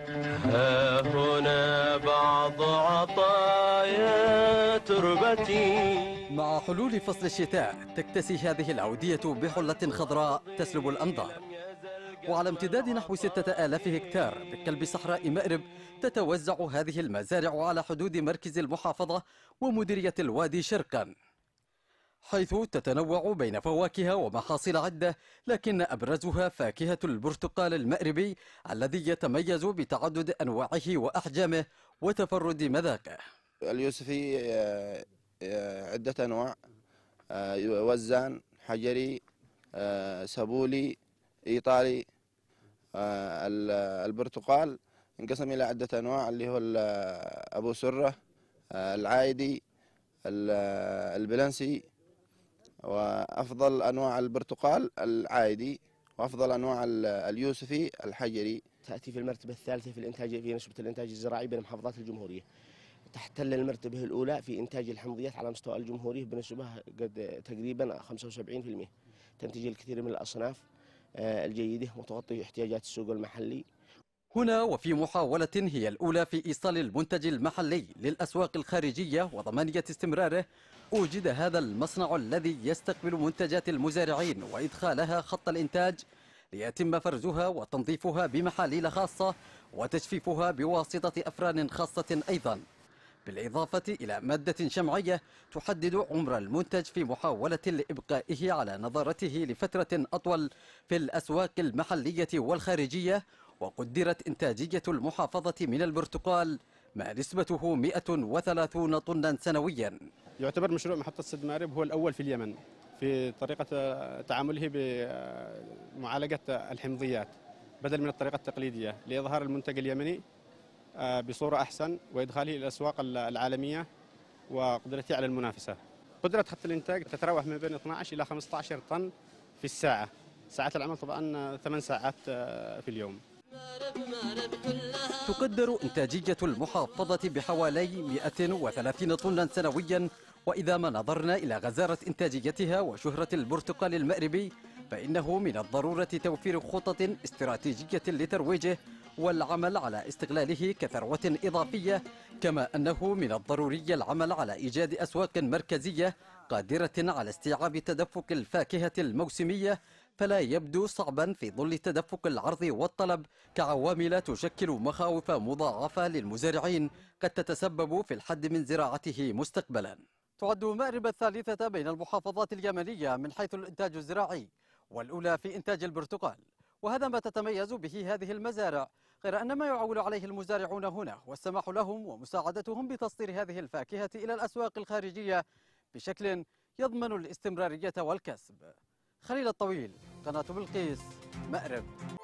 ها هنا بعض عطايا تربتي. مع حلول فصل الشتاء تكتسي هذه الأودية بحلة خضراء تسلب الأنظار، وعلى امتداد نحو 6000 هكتار بقلب صحراء مأرب تتوزع هذه المزارع على حدود مركز المحافظة ومديرية الوادي شرقا، حيث تتنوع بين فواكه ومحاصيل عدة، لكن أبرزها فاكهة البرتقال المأربي الذي يتميز بتعدد أنواعه وأحجامه وتفرد مذاقه. اليوسفي عدة أنواع، وزان، حجري، سبولي، إيطالي. البرتقال انقسم إلى عدة أنواع اللي هو أبو سرة، العايدي، البلنسي. وأفضل أنواع البرتقال العايدي، وأفضل أنواع اليوسفي الحجري. تأتي في المرتبة الثالثة في نسبة الإنتاج الزراعي بين محافظات الجمهورية. تحتل المرتبة الأولى في إنتاج الحمضيات على مستوى الجمهورية بنسبة قد تقريبا 75%. تنتج الكثير من الأصناف الجيدة وتغطي احتياجات السوق المحلي. هنا وفي محاولة هي الأولى في إيصال المنتج المحلي للأسواق الخارجية وضمانية استمراره، أوجد هذا المصنع الذي يستقبل منتجات المزارعين وإدخالها خط الإنتاج ليتم فرزها وتنظيفها بمحاليل خاصة وتجفيفها بواسطة أفران خاصة أيضا، بالإضافة إلى مادة شمعية تحدد عمر المنتج في محاولة لإبقائه على نظارته لفترة أطول في الأسواق المحلية والخارجية. وقدرت إنتاجية المحافظة من البرتقال ما نسبته 130 طنا سنويا. يعتبر مشروع محطة سد مأرب هو الأول في اليمن في طريقة تعامله بمعالجة الحمضيات بدل من الطريقة التقليدية، لإظهار المنتج اليمني بصورة أحسن وإدخاله إلى الأسواق العالمية وقدرته على المنافسة. قدرة خط الإنتاج تتراوح ما بين 12 إلى 15 طن في الساعة. ساعات العمل طبعا 8 ساعات في اليوم. تقدر إنتاجية المحافظة بحوالي 130 طنا سنويا، وإذا ما نظرنا إلى غزارة إنتاجيتها وشهرة البرتقال المأربي فإنه من الضرورة توفير خطط استراتيجية لترويجه والعمل على استغلاله كثروة إضافية، كما أنه من الضروري العمل على إيجاد أسواق مركزية قادرة على استيعاب تدفق الفاكهة الموسمية، فلا يبدو صعبا في ظل تدفق العرض والطلب كعوامل تشكل مخاوف مضاعفة للمزارعين قد تتسبب في الحد من زراعته مستقبلا. تعد مأرب الثالثة بين المحافظات اليمنية من حيث الإنتاج الزراعي، والأولى في إنتاج البرتقال، وهذا ما تتميز به هذه المزارع، غير أن ما يعول عليه المزارعون هنا والسماح لهم ومساعدتهم بتصدير هذه الفاكهة إلى الأسواق الخارجية بشكل يضمن الاستمرارية والكسب. خليل الطويل، قناة بلقيس، مأرب.